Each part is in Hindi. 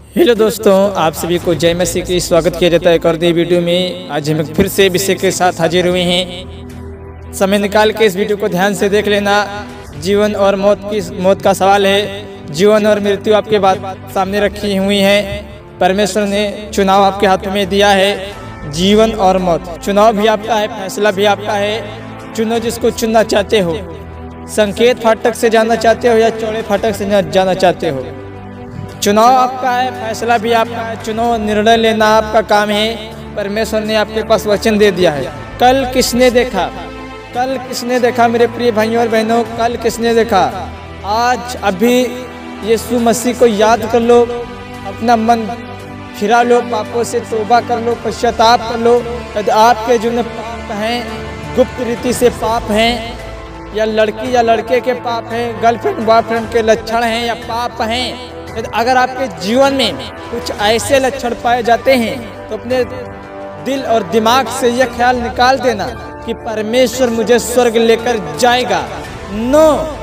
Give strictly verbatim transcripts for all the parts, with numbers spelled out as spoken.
हेलो दोस्तों, आप सभी को जय मसीह की स्वागत किया जाता है एक और नई वीडियो में। आज हम फिर से विषय के साथ हाजिर हुए हैं। समय निकाल के इस वीडियो को ध्यान से देख लेना। जीवन और मौत की मौत का सवाल है। जीवन और मृत्यु आपके बात सामने रखी हुई है। परमेश्वर ने चुनाव आपके हाथों में दिया है। जीवन और मौत, चुनाव भी आपका है, फैसला भी आपका है। चुनो जिसको चुनना चाहते हो। संकेत फाटक से जाना चाहते हो या चौड़े फाटक से जाना चाहते हो। चुनाव आपका है, फैसला भी आपका है। चुनाव निर्णय लेना आपका काम है। परमेश्वर ने आपके पास वचन दे दिया है। कल किसने देखा कल किसने देखा मेरे प्रिय भाइयों और बहनों, कल किसने देखा? आज अभी यीशु मसीह को याद कर लो, अपना मन फिरा लो, पापों से तौबा कर लो, पश्चाताप कर लो। यदि आपके जीवन में पाप हैं, गुप्त रीति से पाप हैं, या लड़की या लड़के के पाप हैं, गर्लफ्रेंड बॉयफ्रेंड के लक्षण हैं या पाप हैं, अगर आपके जीवन में कुछ ऐसे लक्षण पाए जाते हैं तो अपने दिल और दिमाग से यह ख्याल निकाल देना कि परमेश्वर मुझे स्वर्ग लेकर जाएगा। नो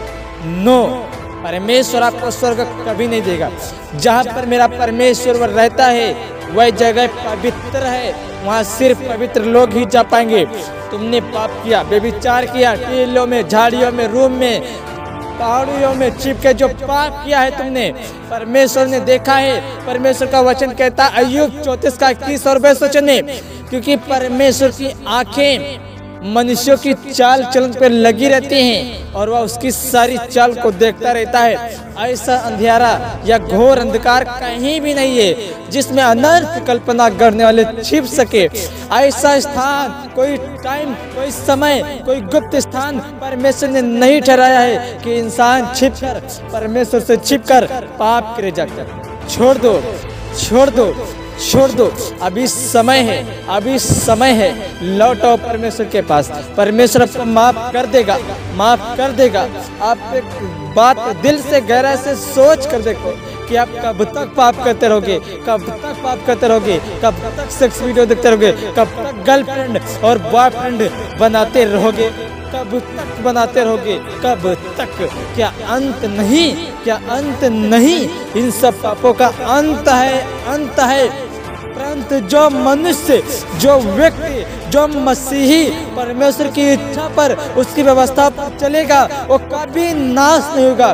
नो परमेश्वर आपको स्वर्ग कभी नहीं देगा। जहाँ पर मेरा परमेश्वर रहता है वह जगह पवित्र है, वहाँ सिर्फ पवित्र लोग ही जा पाएंगे। तुमने पाप किया, व्यभिचार किया, टीलों में, झाड़ियों में, रूम में, पहाड़ियों में छिप के जो पाप किया है तुमने, परमेश्वर ने देखा है। परमेश्वर का वचन कहता है अय्यूब चौंतीस का इक्कीस और बाईस वचन है, क्योंकि परमेश्वर की आंखें मनुष्यों की चाल चलन पर लगी रहती हैं और वह उसकी सारी चाल को देखता रहता है। ऐसा अंधियारा या घोर अंधकार कहीं भी नहीं है जिसमें अनर्थ कल्पना करने वाले छिप सके। ऐसा स्थान, कोई टाइम, कोई समय, कोई गुप्त स्थान परमेश्वर ने नहीं ठहराया है कि इंसान छिपकर, परमेश्वर से छिपकर पाप करे जाकर। छोड़ दो छोड़ दो छोड़ दो अभी समय है, अभी समय है। लौटो परमेश्वर के पास, परमेश्वर आपको माफ कर देगा, माफ कर देगा। आप एक बात दिल से गहराई से सोच कर देखो कि आप कब तक पाप करते रहोगे, कब तक पाप करते रहोगे, कब तक सेक्स वीडियो देखते रहोगे, कब तक गर्लफ्रेंड और बॉयफ्रेंड बनाते रहोगे, कब तक बनाते रहोगे, कब तक? क्या अंत नहीं? क्या अंत नहीं? इन सब पापों का अंत है, अंत है। परंतु जो मनुष्य, जो व्यक्ति, जो मसीही परमेश्वर की इच्छा पर, उसकी व्यवस्था पर चलेगा, वो कभी नाश नहीं होगा।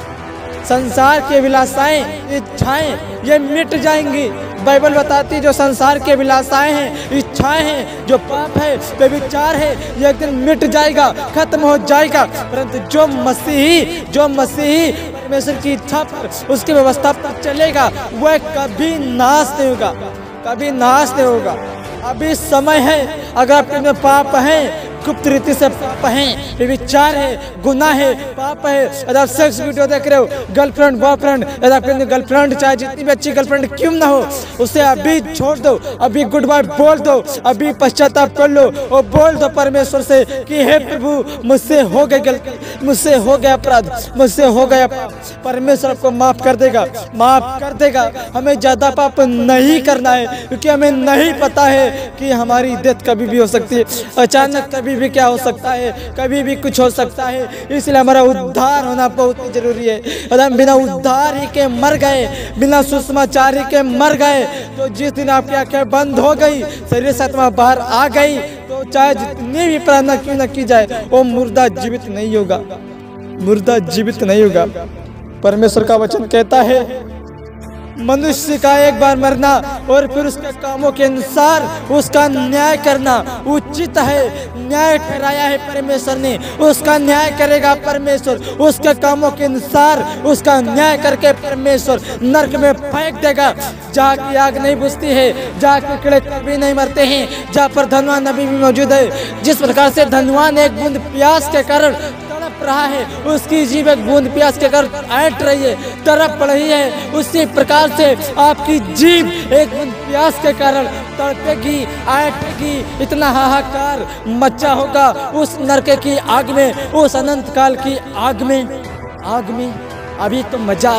संसार के विलासाएं, इच्छाएं ये मिट जाएंगी। बाइबल बताती जो संसार के विलासाएं हैं, इच्छाएं हैं, जो पाप है, व्यभिचार है, ये एक दिन मिट जाएगा, खत्म हो जाएगा। परंतु जो मसीही, जो मसीही परमेश्वर की इच्छा पर, उसकी व्यवस्था पर चलेगा, वह कभी नाश नहीं होगा, कभी नाश नहीं होगा। अभी समय है। अगर आपके में पाप है, गुप्त रीति से पाप है, विचार है, गुनाह है, पाप है, यदि आप सेक्स वीडियो देख रहे हो, गर्लफ्रेंड बॉयफ्रेंड, यदि आपके गर्लफ्रेंड चाहे जितनी भी अच्छी गर्लफ्रेंड क्यों ना हो, उसे अभी छोड़ दो, अभी गुड बाय बोल दो, अभी पश्चाताप कर लो और बोल दो परमेश्वर से कि हे प्रभु, मुझसे हो गई गलती, मुझसे हो गया अपराध, मुझसे हो गया पाप। परमेश्वर आपको माफ कर देगा, माफ कर देगा। हमें ज्यादा पाप नहीं करना है, क्योंकि हमें नहीं पता है कि हमारी डेथ कभी भी हो सकती है, अचानक कभी भी क्या हो सकता है, कभी भी कुछ हो सकता है। इसलिए हमारा उद्धार होना बहुत ही जरूरी है। अगर हम बिना उद्धार ही के मर गए, बिना सुसमाचार ही के मर गए, तो जिस दिन आपकी आंखें बंद हो गई, शरीर से आत्मा बाहर आ गई, तो चाहे जितनी भी प्रार्थना क्यों न की जाए, वो मुर्दा जीवित नहीं होगा, मुर्दा जीवित नहीं होगा। परमेश्वर का वचन कहता है मनुष्य का एक बार मरना और फिर उसके कामों के अनुसार उसका न्याय करना उचित है। न्याय ठहराया है परमेश्वर ने, उसका न्याय करेगा परमेश्वर, उसके कामों के अनुसार उसका न्याय करके परमेश्वर नरक में फेंक देगा, जहाँ की आग नहीं बुझती है, जहाँ के कीड़े कभी नहीं मरते हैं, जहाँ पर धनवान अभी भी मौजूद है। जिस प्रकार से धनवान एक बूंद प्यास के कारण तड़प रहा है, उसकी जीव एक बूंद प्यास के कारण ऐंठ रही है, तड़प रही है, उसी प्रकार से आपकी जीव एक बूंद प्यास के कारण तड़पेगी, ऐंठेगी। इतना हाहाकार मचा होगा उस नरक की आग में, उस अनंत काल की आग में, आग में। अभी तो मजा आ रहा है,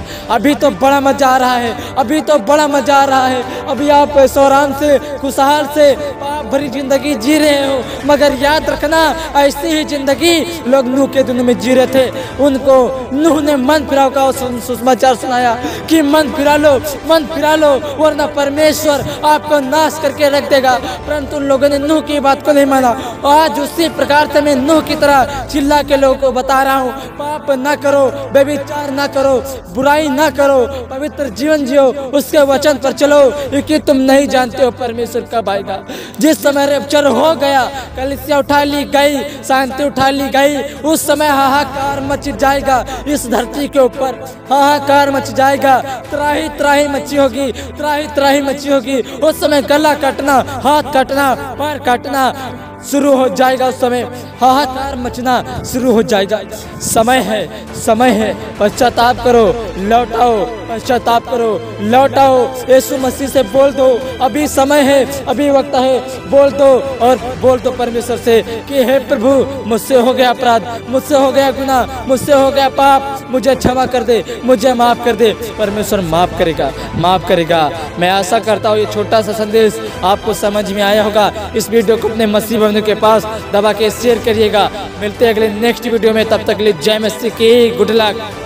अभी तो बड़ा मजा आ रहा है, अभी तो बड़ा मजा आ रहा है। अभी आप सौराम से खुशहाल से पाप भरी जिंदगी जी रहे हो, मगर याद रखना ऐसी ही जिंदगी लोग नूह के दिन में जी रहे थे। उनको नूह ने मन फिराव का सुसमाचार सुनाया कि मन फिरा लो, मन फिरा लो, वरना परमेश्वर आपको नाश करके रख देगा। परंतु उन लोगों ने नूह की बात को नहीं माना। आज उसी प्रकार से मैं नूह की तरह चिल्ला के लोगों को बता रहा हूँ, पाप ना करो, व्यभिचार ना करो, बुराई ना करो, पवित्र जीवन जियो, उसके वचन पर चलो, क्योंकि तुम नहीं जानते हो परमेश्वर कब आएगा। जिस समय रैप्चर हो गया, कलीसिया उठा ली गई, शांति उठा ली गई, उस समय हाहाकार मच जाएगा इस धरती के ऊपर, हाहाकार मच जाएगा, त्राही त्राही मची होगी, त्राही त्राही मची होगी। उस समय गला काटना, हाथ काटना, पैर काटना शुरू हो जाएगा। उस समय हाहाकार मचना शुरू हो जाएगा। समय है, समय है, पश्चाताप करो, लौटाओ, पश्चाताप करो, लौटाओ, यीशु मसीह से बोल दो, अभी समय है, अभी वक्त है, बोल दो और बोल दो परमेश्वर से कि हे प्रभु, मुझसे हो गया अपराध, मुझसे हो गया गुनाह, मुझसे हो गया पाप, मुझे क्षमा कर दे, मुझे माफ कर दे। परमेश्वर माफ करेगा, माफ करेगा। मैं आशा करता हूँ ये छोटा सा संदेश आपको समझ में आया होगा। इस वीडियो को अपने मसीह बंधु के पास दबा के शेयर करिएगा। मिलते हैं अगले नेक्स्ट वीडियो में, तब तक के लिए जय मसीह की, गुड लक।